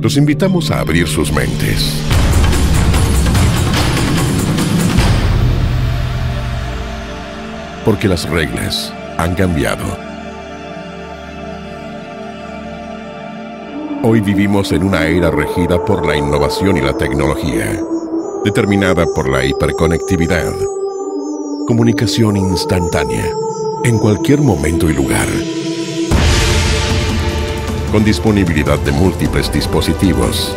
Los invitamos a abrir sus mentes. Porque las reglas han cambiado. Hoy vivimos en una era regida por la innovación y la tecnología, determinada por la hiperconectividad, comunicación instantánea, en cualquier momento y lugar, con disponibilidad de múltiples dispositivos,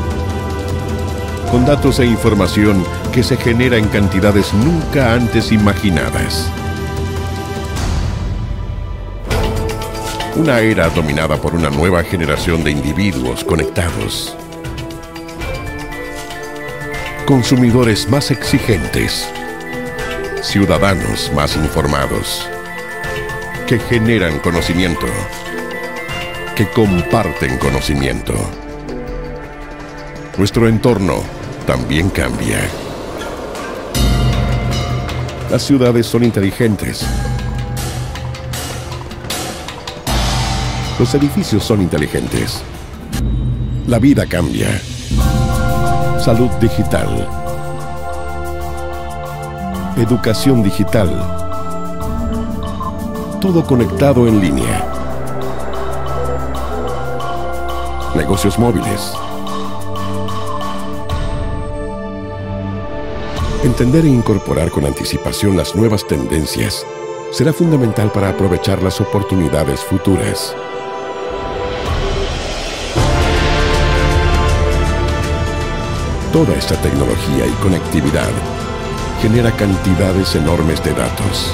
con datos e información que se genera en cantidades nunca antes imaginadas. Una era dominada por una nueva generación de individuos conectados, consumidores más exigentes, ciudadanos más informados, que generan conocimiento, que comparten conocimiento. Nuestro entorno también cambia. Las ciudades son inteligentes. Los edificios son inteligentes. La vida cambia. Salud digital. Educación digital. Todo conectado en línea. Negocios móviles. Entender e incorporar con anticipación las nuevas tendencias será fundamental para aprovechar las oportunidades futuras. Toda esta tecnología y conectividad genera cantidades enormes de datos.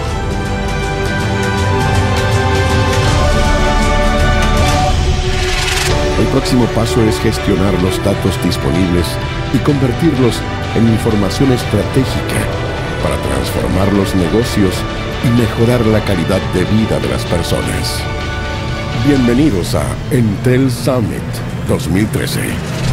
El próximo paso es gestionar los datos disponibles y convertirlos en información estratégica para transformar los negocios y mejorar la calidad de vida de las personas. Bienvenidos a Entel Summit 2013.